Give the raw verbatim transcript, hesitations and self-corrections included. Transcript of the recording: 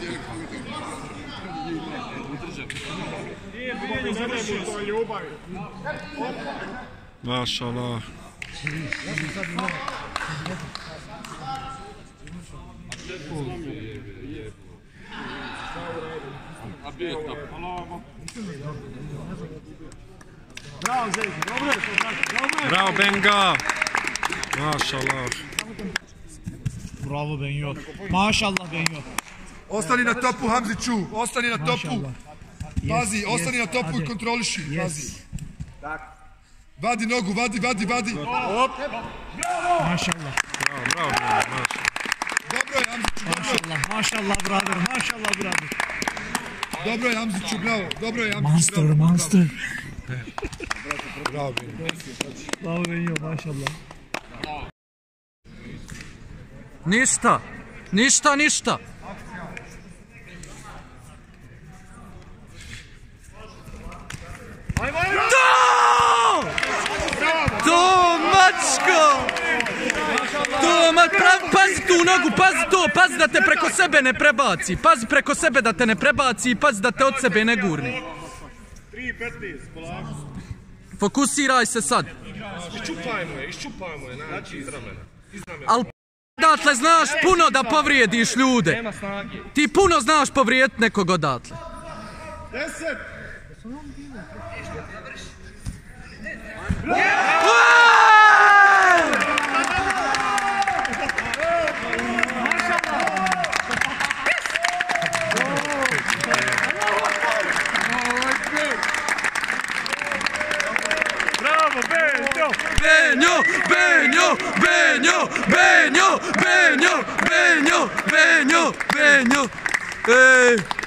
Mašallah. Bravo, Zeki, dobro. Bravo, Benga. Mašallah. Bravo, Benjo. Mašallah, Benjo. Ostani na topu, Hamziću. Ostani na topu. Pazi, ostani na topu i kontroliši. Pazi. Vadi nogu, vadi, vadi, vadi. Mašallah. Bravo, bravo, bravo. Dobro je, Hamziću, dobro je. Mašallah, mašallah, brother, mašallah, brother. Dobro je, Hamziću, bravo. Dobro je, Hamziću, Monster, bravo. monster. Bravo, Benjo. Bravo, Benjo, mašallah. Ništa, ništa, ništa. To! To, mačko! To, ma, pazi tu nogu, pazi to, pazi da te preko sebe ne prebaci. Pazi preko sebe da te ne prebaci i pazi da te od sebe ne gurni. Fokusiraj se sad. Iščupajmo je, iščupajmo je, znači iz ramena. Al odatle znaš puno da povrijediš ljude. Ti puno znaš povrijediti nekog odatle. Deset! Benjo, Benjo, Benjo, Benjo, Benjo, Benjo, Benjo, Benjo, Benjo, ej.